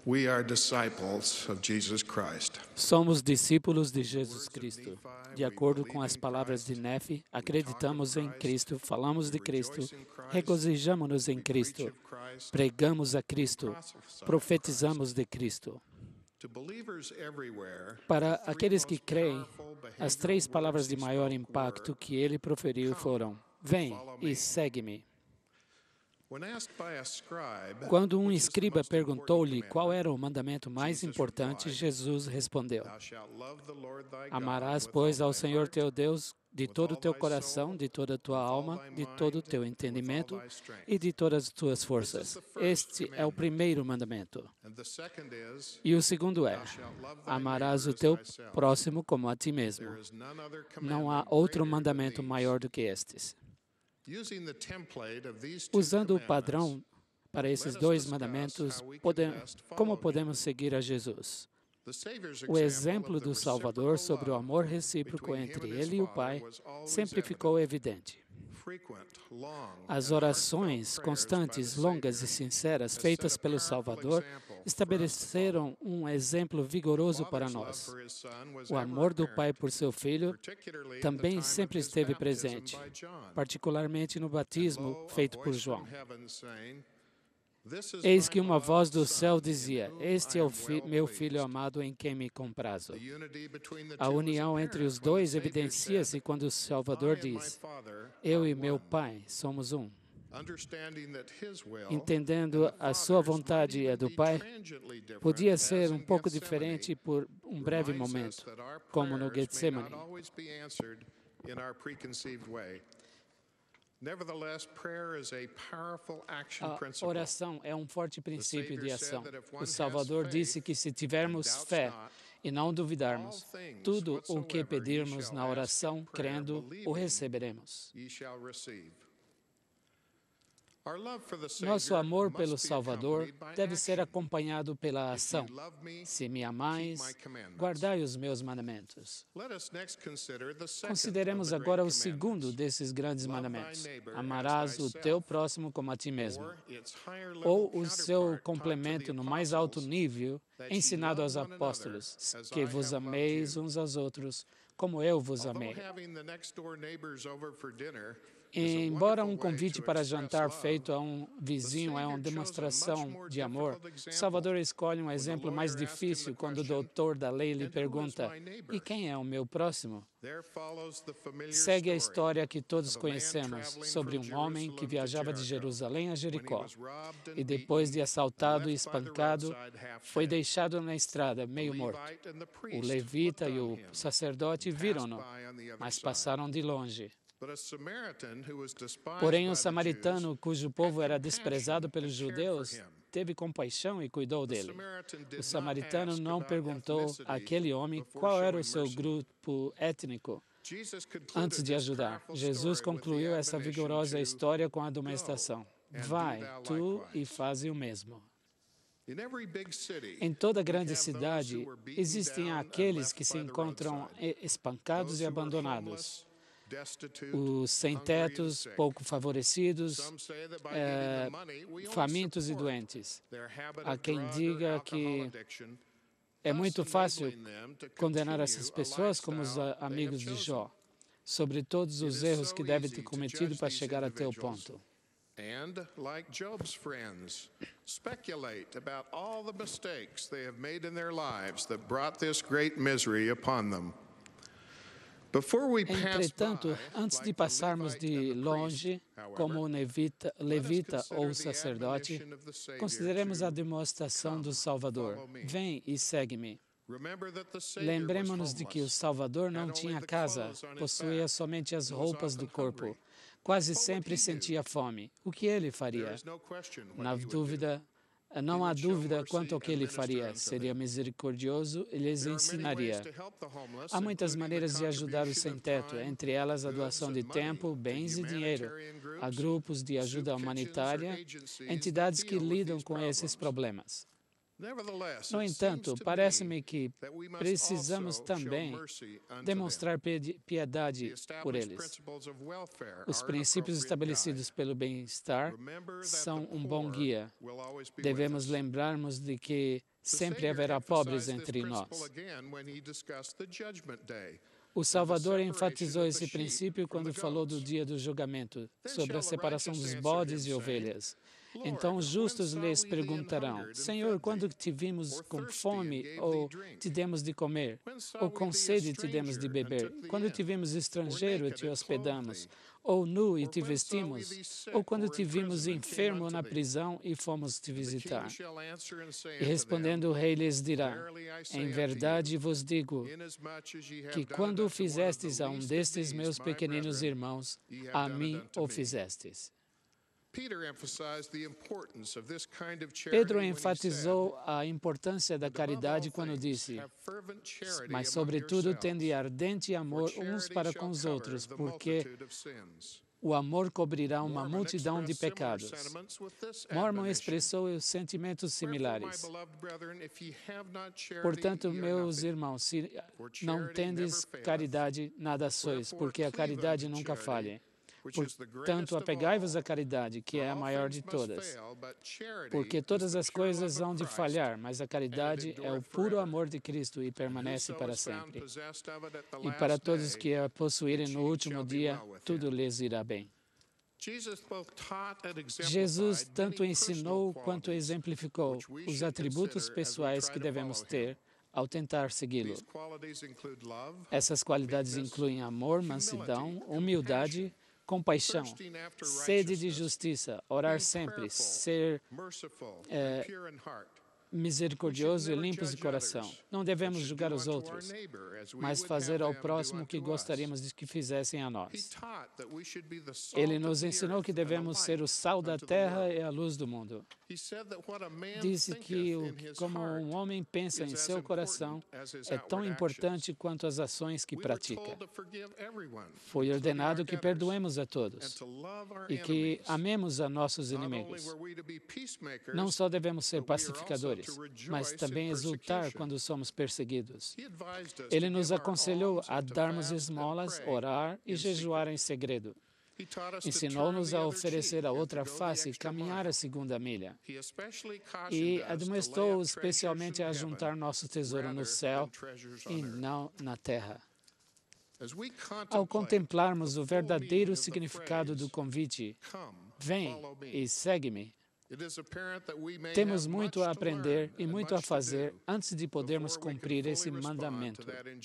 We are disciples of Jesus Christ. Somos discípulos de Jesus Cristo. De acordo com as palavras de Nefe, acreditamos em Cristo, falamos de Cristo, regozijamo-nos em Cristo, pregamos a Cristo, profetizamos de Cristo. Para aqueles que creem, as 3 palavras de maior impacto que ele proferiu foram: vem e segue-me. Quando um escriba perguntou-lhe qual era o mandamento mais importante, Jesus respondeu: amarás, pois, ao Senhor teu Deus de todo o teu coração, de toda a tua alma, de todo o teu entendimento e de todas as tuas forças. Este é o primeiro mandamento. E o segundo é: amarás o teu próximo como a ti mesmo. Não há outro mandamento maior do que estes. Usando o padrão para esses 2 mandamentos, como podemos seguir a Jesus? O exemplo do Salvador sobre o amor recíproco entre ele e o Pai sempre ficou evidente. As orações constantes, longas e sinceras feitas pelo Salvador estabeleceram um exemplo vigoroso para nós. O amor do Pai por seu Filho também sempre esteve presente, particularmente no batismo feito por João. Eis que uma voz do céu dizia: este é o meu Filho amado em quem me comprazo. A união entre os 2 evidencia-se quando o Salvador diz: eu e meu Pai somos um. Entendendo a sua vontade e a do Pai, podia ser um pouco diferente por um breve momento, como no Getsemane. A oração é um forte princípio de ação. O Salvador disse que se tivermos fé e não duvidarmos, tudo o que pedirmos na oração, crendo, o receberemos. Nosso amor pelo Salvador deve ser acompanhado pela ação. Se me amais, guardai os meus mandamentos. Consideremos agora o segundo desses grandes mandamentos: amarás o teu próximo como a ti mesmo. Ou o seu complemento no mais alto nível, ensinado aos apóstolos: que vos ameis uns aos outros, como eu vos amei. Embora um convite para jantar feito a um vizinho é uma demonstração de amor, Salvador escolhe um exemplo mais difícil quando o doutor da lei lhe pergunta: e quem é o meu próximo? Segue a história que todos conhecemos sobre um homem que viajava de Jerusalém a Jericó e, depois de assaltado e espancado, foi deixado na estrada, meio morto. O levita e o sacerdote viram-no, mas passaram de longe. Porém, o samaritano, cujo povo era desprezado pelos judeus, teve compaixão e cuidou dele. O samaritano não perguntou àquele homem qual era o seu grupo étnico antes de ajudar. Jesus concluiu essa vigorosa história com a admoestação: vai, tu, e faze o mesmo. Em toda grande cidade, existem aqueles que se encontram espancados e abandonados, os sem-tetos, pouco favorecidos, famintos e doentes. Há quem diga que é muito fácil condenar essas pessoas como os amigos de Jó, sobre todos os erros que devem ter cometido para chegar até o ponto. And, like Job's friends, speculate about all the mistakes they have made in their lives that brought this great misery upon them. Entretanto, antes de passarmos de longe, como o levita ou o sacerdote, consideremos a demonstração do Salvador. Vem e segue-me. Lembremos-nos de que o Salvador não tinha casa, possuía somente as roupas do corpo. Quase sempre sentia fome. O que ele faria? Não há dúvida quanto ao que ele faria. Seria misericordioso e lhes ensinaria. Há muitas maneiras de ajudar os sem-teto, entre elas a doação de tempo, bens e dinheiro. Há grupos de ajuda humanitária, entidades que lidam com esses problemas. No entanto, parece-me que precisamos também demonstrar piedade por eles. Os princípios estabelecidos pelo bem-estar são um bom guia. Devemos lembrar-nos de que sempre haverá pobres entre nós. O Salvador enfatizou esse princípio quando falou do dia do julgamento, sobre a separação dos bodes e ovelhas. Então os justos lhes perguntarão: Senhor, quando te vimos com fome, ou te demos de comer? Ou com sede te demos de beber? Quando te vimos estrangeiro e te hospedamos? Ou nu e te vestimos? Ou quando te vimos enfermo na prisão e fomos te visitar? E respondendo o rei lhes dirá: Em verdade vos digo que quando o fizestes a um destes meus pequeninos irmãos, a mim o fizestes. Pedro enfatizou a importância da caridade quando disse: Mas, sobretudo, tende ardente amor uns para com os outros, porque o amor cobrirá uma multidão de pecados. Mormon expressou sentimentos similares. Portanto, meus irmãos, se não tendes caridade, nada sois, porque a caridade nunca falha. Portanto, apegai-vos à caridade, que é a maior de todas. Porque todas as coisas hão de falhar, mas a caridade é o puro amor de Cristo e permanece para sempre. E para todos que a possuírem no último dia, tudo lhes irá bem. Jesus tanto ensinou quanto exemplificou os atributos pessoais que devemos ter ao tentar segui-lo. Essas qualidades incluem amor, mansidão, humildade, compaixão, sede de justiça, orar sempre, ser misericordioso e limpos de coração. Não devemos julgar os outros, mas fazer ao próximo o que gostaríamos de que fizessem a nós. Ele nos ensinou que devemos ser o sal da terra e a luz do mundo. Disse que como um homem pensa em seu coração é tão importante quanto as ações que pratica. Foi ordenado que perdoemos a todos e que amemos a nossos inimigos. Não só devemos ser pacificadores, mas também exultar quando somos perseguidos. Ele nos aconselhou a darmos esmolas, orar e jejuar em segredo. Ensinou-nos a oferecer a outra face e caminhar a segunda milha. E admoestou especialmente a juntar nosso tesouro no céu e não na terra. Ao contemplarmos o verdadeiro significado do convite, vem e segue-me, temos muito a aprender e muito a fazer antes de podermos cumprir esse mandamento.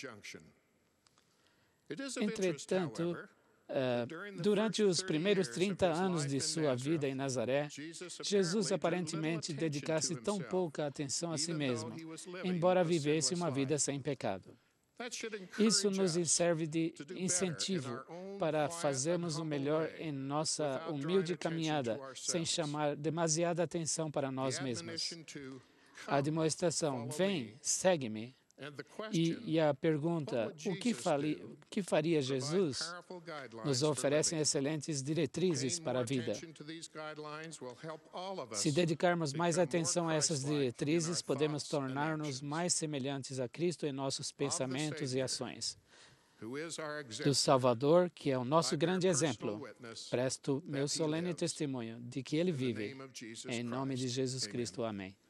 Entretanto, durante os primeiros 30 anos de sua vida em Nazaré, Jesus aparentemente dedicasse tão pouca atenção a si mesmo, embora vivesse uma vida sem pecado. Isso nos serve de incentivo para fazermos o melhor em nossa humilde caminhada, sem chamar demasiada atenção para nós mesmos. A demonstração, vem, segue-me, e a pergunta, o que faria Jesus, nos oferecem excelentes diretrizes para a vida. Se dedicarmos mais atenção a essas diretrizes, podemos tornar-nos mais semelhantes a Cristo em nossos pensamentos e ações. Do Salvador, que é o nosso grande exemplo, presto meu solene testemunho de que Ele vive. Em nome de Jesus Cristo. Amém.